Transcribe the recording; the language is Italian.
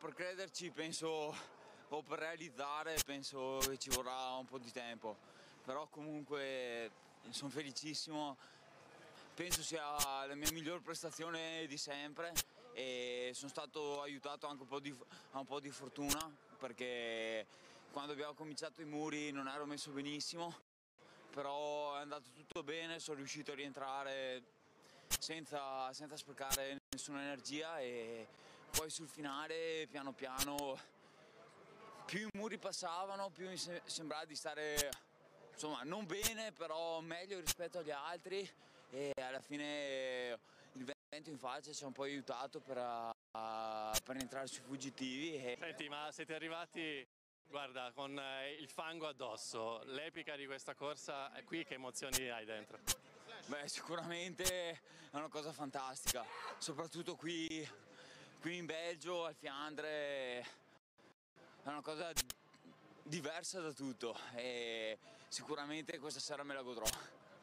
per crederci penso, o per realizzare penso che ci vorrà un po' di tempo, però comunque sono felicissimo, penso sia la mia miglior prestazione di sempre e sono stato aiutato anche un po' di fortuna, perché quando abbiamo cominciato i muri non ero messo benissimo, però è andato tutto bene, sono riuscito a rientrare senza sprecare nessuna energia e poi sul finale piano piano più i muri passavano più mi sembrava di stare insomma non bene, però meglio rispetto agli altri, e alla fine il vento in faccia ci ha un po' aiutato per entrare sui fuggitivi. Senti, ma siete arrivati, guarda, con il fango addosso, l'epica di questa corsa qui, che emozioni hai dentro? Beh, sicuramente è una cosa fantastica, soprattutto qui in Belgio, al Fiandre, è una cosa diversa da tutto e sicuramente questa sera me la godrò.